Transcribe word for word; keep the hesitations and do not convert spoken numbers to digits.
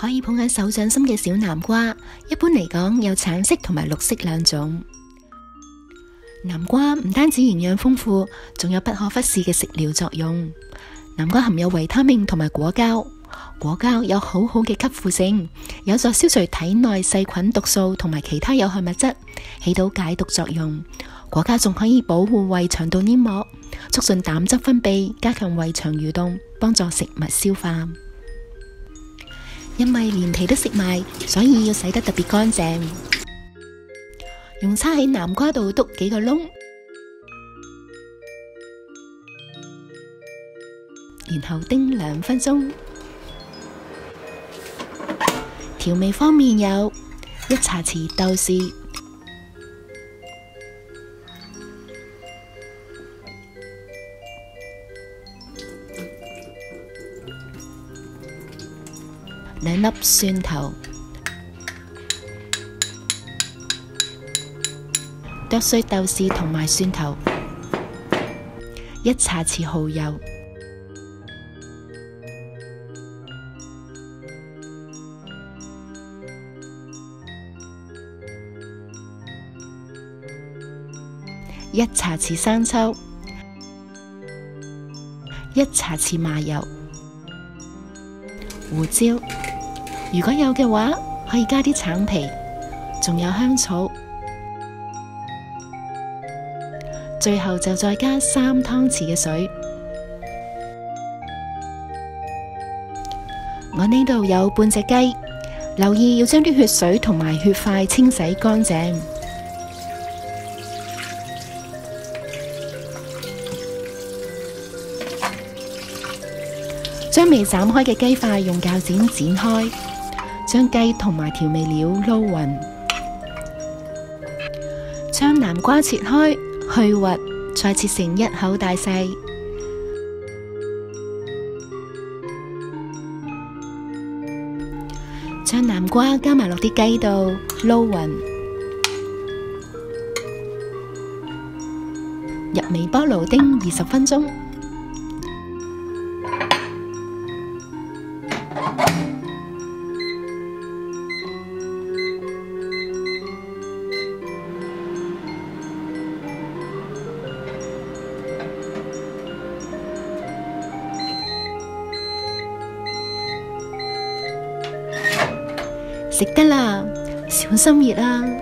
可以捧喺手掌心嘅小南瓜，一般嚟講有橙色同埋綠色兩種。南瓜唔單止營養豐富，仲有不可忽視嘅食療作用。南瓜含有維他命同埋果膠，果膠有好好嘅吸附性，有助消除體內細菌毒素同埋其他有害物質，起到解毒作用。果膠仲可以保護胃腸道黏膜，促進膽汁分泌，加強胃腸蠕動，幫助食物消化。因為連皮都食埋，所以要洗得特別乾淨。用叉喺南瓜度篤幾個窿，然後叮兩分鐘。調味方面有一茶匙豆豉、兩粒蒜頭、剁碎豆豉同埋蒜頭，一茶匙蠔油、一茶匙生抽、一茶匙麻油、胡椒。如果有嘅話，可以加啲橙皮，仲有香草。最後就再加三湯匙嘅水。我呢度有半隻雞，留意要將啲血水同埋血塊清洗乾淨。將未斬開嘅雞塊用鉸剪剪開，將雞同埋調味料撈勻，將南瓜切開去核，再切成一口大細。將南瓜加埋落啲雞度撈勻，入微波爐叮二十分鐘。食得啦，小心熱啊！